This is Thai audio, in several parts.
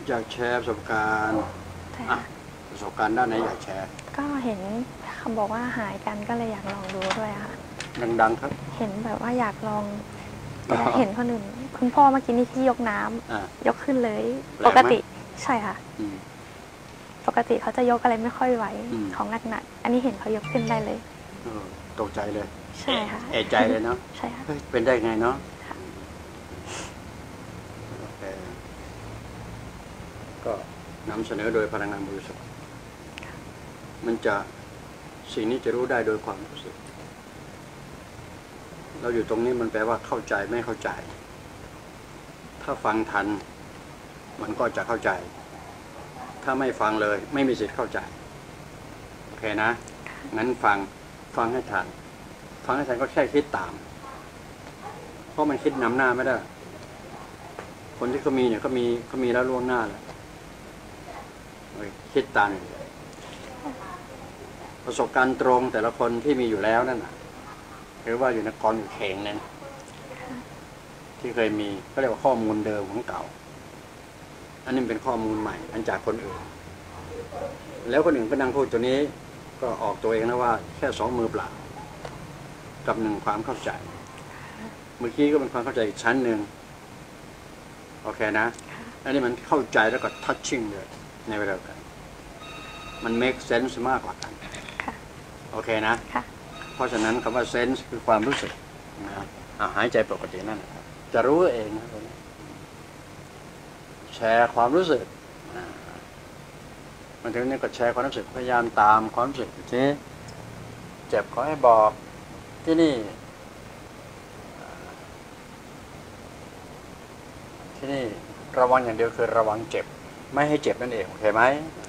อยากแชร์ประสบการณ์ประสบการณ์ด้านไหนอยากแชร์ก็เห็นเขาบอกว่าหายกันก็เลยอยากลองดูด้วยค่ะดังๆครับเห็นแบบว่าอยากลองเห็นคนอื่นคุณพ่อเมื่อกี้นี่ที่ยกน้ำยกขึ้นเลยปกติใช่ค่ะปกติเขาจะยกอะไรไม่ค่อยไหวของหนักๆอันนี้เห็นเขายกขึ้นได้เลยตกใจเลยใช่ค่ะเอะใจเลยเนาะใช่ค่ะเป็นได้ไงเนาะก็นำเสนอโดยพลังงานบริสุทธิ์มันจะสิ่งนี้จะรู้ได้โดยความรู้สึกเราอยู่ตรงนี้มันแปลว่าเข้าใจไม่เข้าใจ ถ้าฟังทันมันก็จะเข้าใจถ้าไม่ฟังเลยไม่มีสิทธิ์เข้าใจโอเคนะงั้นฟังให้ทันฟังให้ทันก็แค่คิดตามเพราะมันคิดนำหน้าไม่ได้คนที่เขามีเนี่ยเขามีแล้วล่วงหน้าแล้วคิดตามประสบการณ์ตรงแต่ละคนที่มีอยู่แล้วนั่นน่ะหรือว่าอยู่ในกองอยู่เข่งนั้นที่เคยมีก็เรียกว่าข้อมูลเดิมของเก่าอันนี้เป็นข้อมูลใหม่อันจากคนอื่นแล้วคนอื่นก็นั่งพูดตัวนี้ก็ออกตัวเองนะว่าแค่2 มือเปล่ากับ1ความเข้าใจเมื่อกี้ก็เป็นความเข้าใจอีกชั้นหนึ่งโอเคนะอันนี้มันเข้าใจแล้วก็ touching เลยในเวลาเดียวกันมัน make sense มากกว่ากันโอเคนะเพราะฉะนั้นคำว่า sense คือความรู้สึกนะหายใจปกตินั่นนะครับจะรู้เองนะแชร์ความรู้สึกมันถึงนี่ก็แชร์ความรู้สึกพยายามตามความรู้สึกที่เจ็บขอให้บอกที่นี่ระวังอย่างเดียวคือระวังเจ็บไม่ให้เจ็บนั่นเองโอเคไหม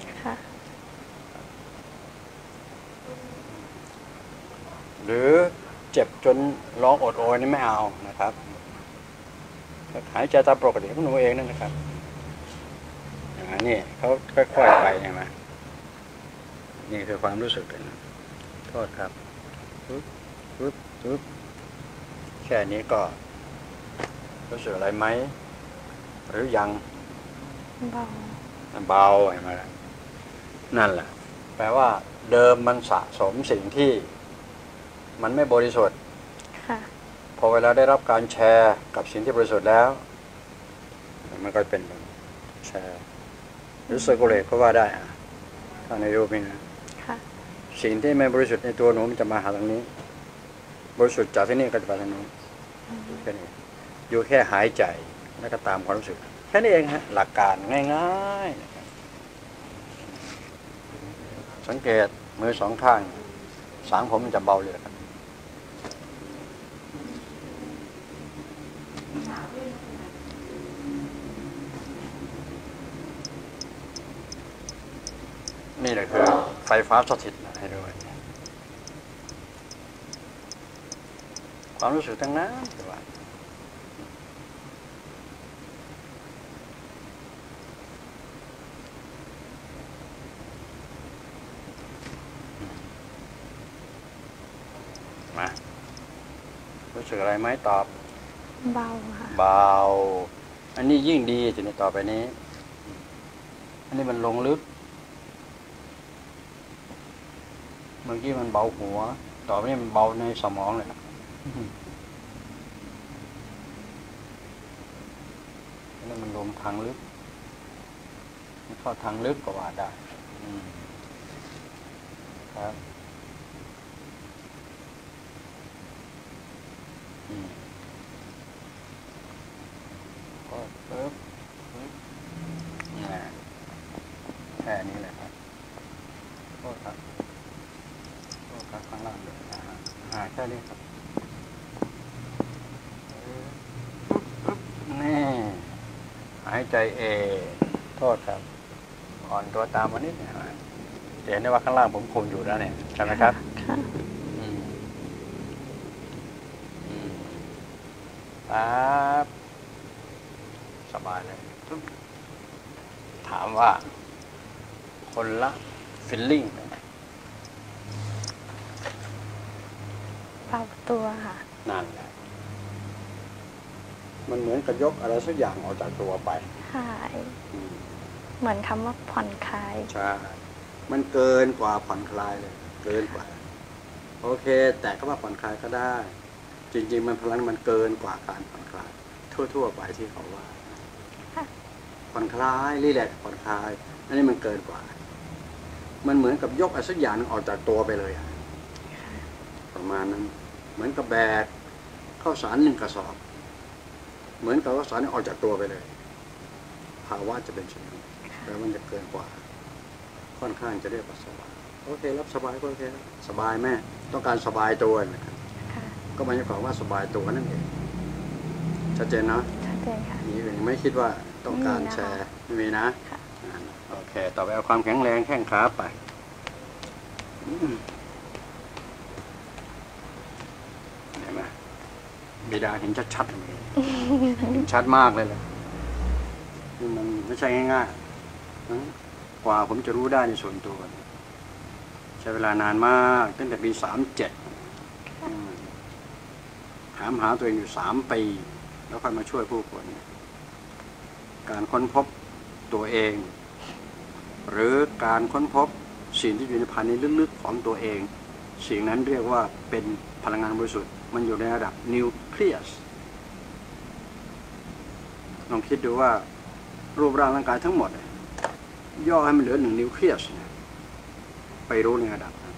หรือเจ็บจนร้องโอดโอยนี่ไม่เอานะครับหายใจตามปกติของหนูเองนั่นนะครับอย่างนี้เขาค่อยๆไปใช่ไหมนี่คือความรู้สึกเลยนะโทษครับปึ๊บแค่นี้ก็รู้สึกอะไรไหมหรือยังเบาเห็นไหมนั่นแหละแปลว่าเดิมมันสะสมสิ่งที่มันไม่บริสุทธิ์พอเวลาได้รับการแชร์กับสิ่งที่บริสุทธิ์แล้วมันก็เป็นแชร์หรือเซอร์คูลเลตก็ว่าได้ถ้าในรูปนี้นะสิ่งที่ไม่บริสุทธิ์ในตัวหนูมันจะมาหาทางนี้บริสุทธิ์จากที่นี่ก็จะไปทางนู้นแค่นี้อยู่แค่หายใจแล้วก็ตามความรู้สึกแค่นี้เองฮะหลักการง่ายๆสังเกตมือ2 ข้างสางผมมันจะเบาเลยครับนี่แหละคือไฟฟ้าสถิตให้ด้วยความรู้สึกทั้งนั้นคือว่ามารู้สึกอะไรไหมตอบเบาค่ะเบาอันนี้ยิ่งดีทีนี้ต่อไปนี้อันนี้มันลงลึกเมื่อกี้มันเบาหัวต่อไปนี้มันเบาในสมองเลยนี่มันลงทางลึกมันเข้าทางลึกก็ว่าได้ครับก็ปึ๊บแค่นี้แหละครับโทษครับข้างล่างเลยแค่นี้ครับนี่หายใจโทษครับอ่อนตัวตามวันนี้เห็นได้ว่าข้างล่างผมคุมอยู่แล้วเนี่ยใช่ไหมครับปั๊บสบายเลยถามว่าคนละฟีลลิ่งเบาตัวค่ะนั่นแหละมันเหมือนกับยกอะไรสักอย่างออกจากตัวไปใช่เหมือนคำว่าผ่อนคลายใช่มันเกินกว่าผ่อนคลายเลยเกินกว่าโอเคแต่ก็ว่าผ่อนคลายก็ได้จริงๆมันพลังมันเกินกว่าการผ่อนคลายทั่วๆไปที่เขาว่าผ่อนคลายรีแลกซ์ผ่อนคลายอันนี้มันเกินกว่ามันเหมือนกับยกอะไรสักอย่างออกจากตัวไปเลยประมาณนั้นเหมือนกับแบกข้าวสาร1 กระสอบเหมือนกับข้าวสารออกจากตัวไปเลยภาวะจะเป็นเช่นนั้นแต่มันจะเกินกว่าค่อนข้างจะเรียกว่าสบายโอเครับสบายก็โอเคสบายแม่ต้องการสบายตัวนะครับก็หมายความว่าสบายตัวนั่นเองชัดเจนนะชัดเจนค่ะนี่ยังไม่คิดว่าต้องการแชร์ไม่มีนะโอเคต่อไปเอาความแข็งแรงแข้งขาไปเห็นไหมบิดาเห็นชัดๆเลยเห็นชัดมากเลยแหละนี่มันไม่ใช่ง่ายๆกว่าผมจะรู้ได้ในส่วนตัวใช้เวลานานมากตั้งแต่ปี37ถามหาตัวเองอยู่3 ปีแล้วค่อยมาช่วยผู้คนการค้นพบตัวเองหรือการค้นพบสิ่งที่อยู่ในภายในลึกๆของตัวเองสิ่งนั้นเรียกว่าเป็นพลังงานบริสุทธิ์มันอยู่ในระดับนิวเคลียสลองคิดดูว่ารูปร่างร่างกายทั้งหมดย่อให้มันเหลือ1 นิวเคลียสไปรู้ในระดับนั้น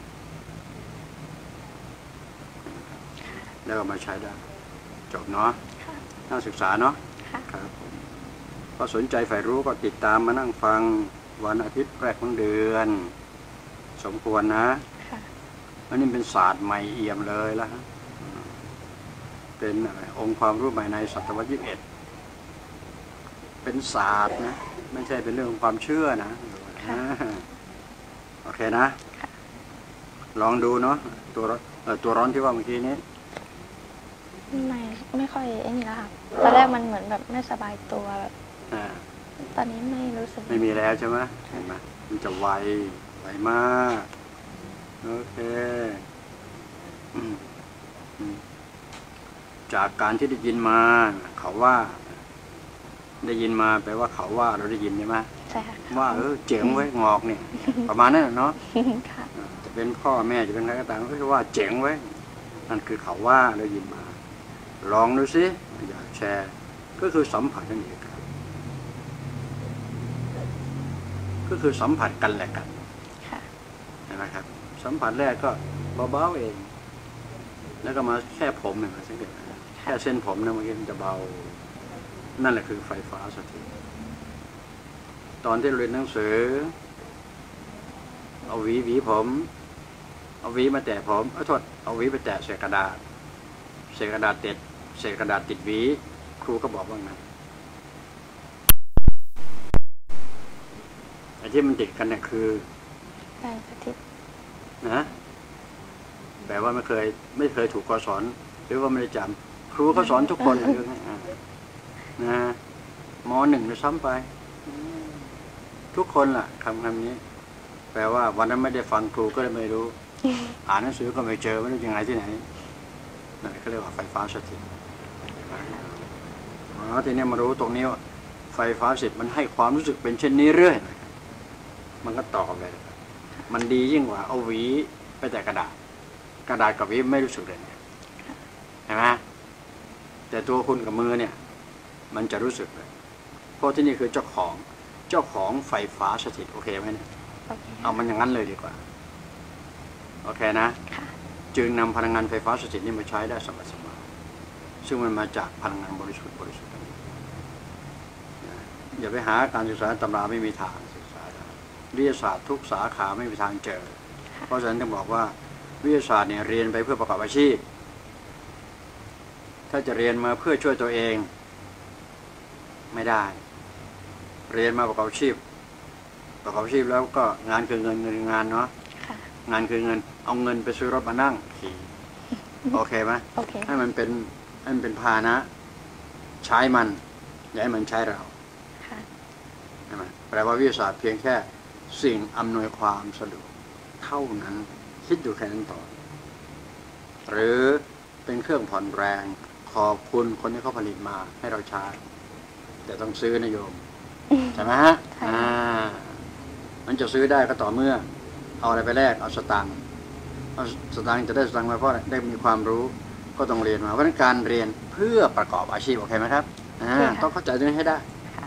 แล้วก็มาใช้ได้จบเนาะน่าศึกษาเนาะครับผมก็สนใจใฝ่รู้ก็ติดตามมานั่งฟังวันอาทิตย์แรกของเดือนสมควรนะอันนี้เป็นศาสตร์ใหม่เอี่ยมเลยแล้วเป็นองค์ความรู้ใหม่ในศตวรรษที่21เป็นศาสตร์นะไม่ใช่เป็นเรื่องของความเชื่อนะโอเคนะลองดูเนาะตัวร้อนที่ว่าเมื่อกี้นี้ไม่ค่อยไอ้นี่แล้วค่ะตอนแรกมันเหมือนแบบไม่สบายตัวแบบตอนนี้ไม่รู้สึกไม่มีแล้วใช่ไหมเห็นไหมมันจะไวมากโอเคจากการที่ได้ยินมาเขาว่าได้ยินมาแปลว่าเขาว่าเราได้ยินใช่ไหมใช่ค่ะว่าเจ๋งไว้งอกเนี่ยประมาณนั้นเนาะจะเป็นพ่อแม่จะเป็นใครก็ตามก็คือว่าเจ๋งไว้นั่นคือเขาว่าเรายินมาลองดูสิอยากแชร์ก็คือสัมผัสนั่นเองครับก็คือสัมผัสกันแหละกันเห็นไหมครับสัมผัสแรกก็เบาๆเองแล้วก็มาแค่ผมเนี่ยสังเกตแค่เส้นผมนะเมื่อกี้มันจะเบานั่นแหละคือไฟฟ้าสถิตตอนที่เรียนหนังสือเอาหวีผมเอาหวีมาแตะผมเอาหวีไปแตะเศษกระดาษติดเศษกระดาษติดหวีครูก็บอกว่าไงไอ้ที่มันติดกันเนี่ยคือแรงสถิตนะแปลว่าไม่เคยถูกครูสอนหรือว่าไม่ได้จำครูเขาสอนทุกคนเลยนะม.1เลยซ้ำไปทุกคนล่ะคำนี้แปลว่าวันนั้นไม่ได้ฟังครูก็เลยไม่รู้อ่านหนังสือก็ไม่เจอไม่รู้ยังไงที่ไหนนั่นก็เรียกว่าไฟฟ้าสถิตทีนี้มารู้ตรงนี้ว่าไฟฟ้าสถิตมันให้ความรู้สึกเป็นเช่นนี้เรื่อยมันก็ต่อไปมันดียิ่งกว่าเอาหวีไปแต่กระดาษกับหวีไม่รู้สึกเลยเห็นไหมแต่ตัวคุณกับมือเนี่ยมันจะรู้สึกเลยเพราะที่นี่คือเจ้าของไฟฟ้าสถิตโอเคไหมเนี่ยเอามันอย่างนั้นเลยดีกว่าโอเคนะจึงนำพลังงานไฟฟ้าสถิตนี้มาใช้ได้สบายๆซึ่งมันมาจากพลังงานบริสุทธิ์อย่าไปหาการศึกษาตำราไม่มีทางศึกษาได้วิทยาศาสตร์ทุกสาขาไม่มีทางเจอเพราะฉะนั้นต้องบอกว่าวิทยาศาสตร์เนี่ยเรียนไปเพื่อประกอบอาชีพถ้าจะเรียนมาเพื่อช่วยตัวเองไม่ได้เรียนมาประกอบอาชีพแล้วก็งานคือเงินงานเนาะงานคือเงินเอาเงินไปซื้อรถมานั่งขี่โอเคไหมให้มันเป็นพาหนะใช้มันอย่าให้มันใช้เราใช่ไหมแปลว่าวิทยาศาสตร์เพียงแค่สิ่งอำนวยความสะดวกเท่านั้นคิดอยู่แค่นั้นต่อหรือเป็นเครื่องผ่อนแรงขอบคุณคนที่เขาผลิตมาให้เราใช้แต่ต้องซื้อนะโยมใช่ไหมฮะมันจะซื้อได้ก็ต่อเมื่อ เอาอะไรไปแลกเอาสตางค์เอาสตางค์จะได้สตางค์มาเพราะได้มีความรู้ก็ต้องเรียนมาเพราะฉะนั้นการเรียนเพื่อประกอบอาชีพโอเคไหมครับต้องเข้าใจตรงนี้ให้ได้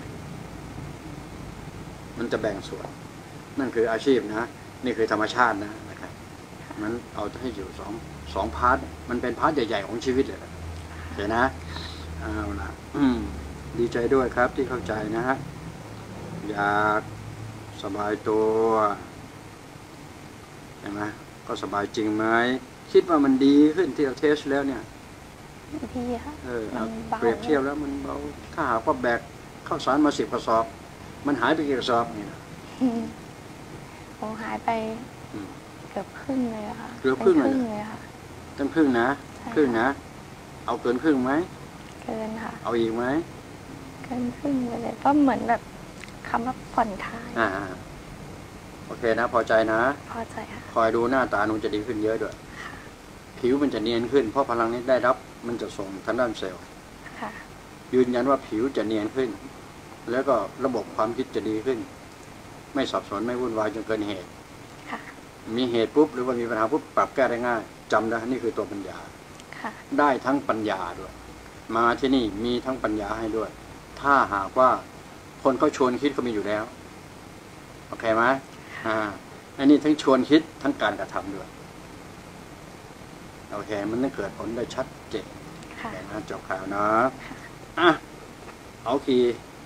มันจะแบ่งส่วนนั่นคืออาชีพนะนี่คือธรรมชาตินะครับมันเอาให้อยู่สองพาร์ทมันเป็นพาร์ทใหญ่ๆของชีวิตเลยเห็นนะเอาล่ะดีใจด้วยครับที่เข้าใจนะฮะอยากสบายตัวเห็นไหมก็สบายจริงไหมคิดว่ามันดีขึ้นที่เราเทสแล้วเนี่ยดีค่ะเปรียบเทียบแล้วมันเบาถ้าหากว่าแบกข้าวสารมา10 กระสอบมันหายไปกี่กระสอบนี่นะโอ้หายไปเกือบครึ่งเลยค่ะเกือบครึ่งเลยค่ะตั้งครึ่งนะครึ่งนะเอาเกินครึ่งไหมเกินค่ะเอาอีกไหมเกินครึ่งเลยก็เหมือนแบบคำว่าผ่อนคลายโอเคนะพอใจนะพอใจค่ะคอยดูหน้าตาหนูจะดีขึ้นเยอะด้วยผิวมันจะเนียนขึ้นเพราะพลังนี้ได้รับมันจะส่งทางด้านเซลล์ยืนยันว่าผิวจะเนียนขึ้นแล้วก็ระบบความคิดจะดีขึ้นไม่สับสนไม่วุ่นวายจนเกินเหตุมีเหตุปุ๊บหรือว่ามีปัญหาปุ๊บปรับแก้ได้ง่ายจำได้นี่คือตัวปัญญาได้ทั้งปัญญาด้วยมาที่นี่มีทั้งปัญญาให้ด้วยถ้าหากว่าคนเขาชวนคิดก็มีอยู่แล้วโอเคไหมอันนี้ทั้งชวนคิดทั้งการกระทำด้วยโอเคมันต้องเกิดผลได้ชัดเจนนะจบข่าวนะเอากี่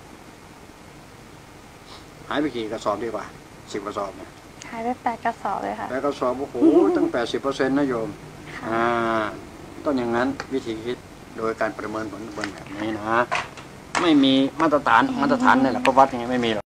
หายไปกี่กระสอบดีกว่า10 กระสอบเนี่ยหายไป8 กระสอบเลยค่ะ 8 กระสอบโอ้โหตั้ง 80% นะโยมต้องอย่างนั้นวิธีคิดโดยการประเมินผลแบบนี้นะไม่มีมาตรฐานนี่แหละก็วัดยังไงไม่มีหรอก